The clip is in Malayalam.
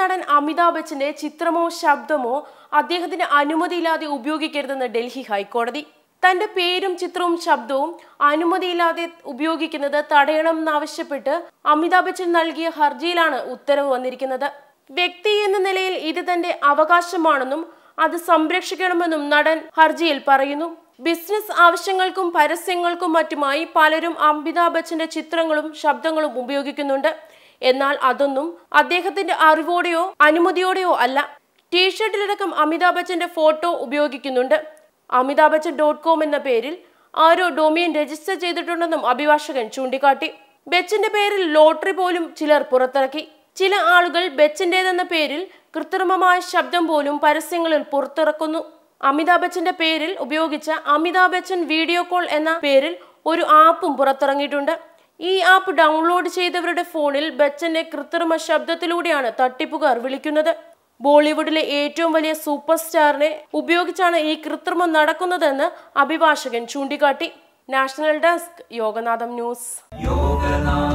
നടൻ അമിതാഭ് ബച്ചന്റെ ചിത്രമോ ശബ്ദമോ അദ്ദേഹത്തിന്റെ അനുമതിയില്ലാതെ ഉപയോഗിക്കരുതെന്ന് ഡൽഹി ഹൈക്കോടതി. തന്റെ പേരും ചിത്രവും ശബ്ദവും അനുമതിയില്ലാതെ ഉപയോഗിക്കുന്നത് തടയണമെന്നാവശ്യപ്പെട്ട് അമിതാഭ് ബച്ചൻ നൽകിയ ഹർജിയിലാണ് ഉത്തരവ് വന്നിരിക്കുന്നത്. വ്യക്തി എന്ന നിലയിൽ ഇത് തന്റെ അവകാശമാണെന്നും അത് സംരക്ഷിക്കണമെന്നും നടൻ ഹർജിയിൽ പറയുന്നു. ബിസിനസ് ആവശ്യങ്ങൾക്കും പരസ്യങ്ങൾക്കും മറ്റുമായി പലരും അമിതാഭ് ബച്ചന്റെ ചിത്രങ്ങളും ശബ്ദങ്ങളും ഉപയോഗിക്കുന്നുണ്ട്. എന്നാൽ അതൊന്നും അദ്ദേഹത്തിന്റെ അറിവോടെയോ അനുമതിയോടെയോ അല്ല. ടീഷർട്ടിലടക്കം അമിതാഭ് ബച്ചന്റെ ഫോട്ടോ ഉപയോഗിക്കുന്നുണ്ട്. amitabh.com എന്ന പേരിൽ ആരോ ഡൊമെയിൻ രജിസ്റ്റർ ചെയ്തിട്ടുണ്ടെന്നും അഭിഭാഷകൻ ചൂണ്ടിക്കാട്ടി. ബച്ചന്റെ പേരിൽ ലോട്ടറി പോലും ചിലർ പുറത്തിറക്കി. ചില ആളുകൾ ബച്ചന്റേതെന്ന പേരിൽ കൃത്രിമമായ ശബ്ദം പോലും പരസ്യങ്ങളിൽ പുറത്തിറക്കുന്നു. അമിതാഭ് ബച്ചന്റെ പേരിൽ ഉപയോഗിച്ച അമിതാഭ് ബച്ചൻ വീഡിയോ കോൾ എന്ന പേരിൽ ഒരു ആപ്പും പുറത്തിറങ്ങിയിട്ടുണ്ട്. ഈ ആപ്പ് ഡൗൺലോഡ് ചെയ്തവരുടെ ഫോണിൽ ബച്ചന്റെ കൃത്രിമ ശബ്ദത്തിലൂടെയാണ് തട്ടിപ്പുകാർ വിളിക്കുന്നത്. ബോളിവുഡിലെ ഏറ്റവും വലിയ സൂപ്പർ സ്റ്റാറിനെ ഉപയോഗിച്ചാണ് ഈ കൃത്രിമം നടക്കുന്നതെന്ന് അഭിഭാഷകൻ ചൂണ്ടിക്കാട്ടി. National desk, Yoganatham news.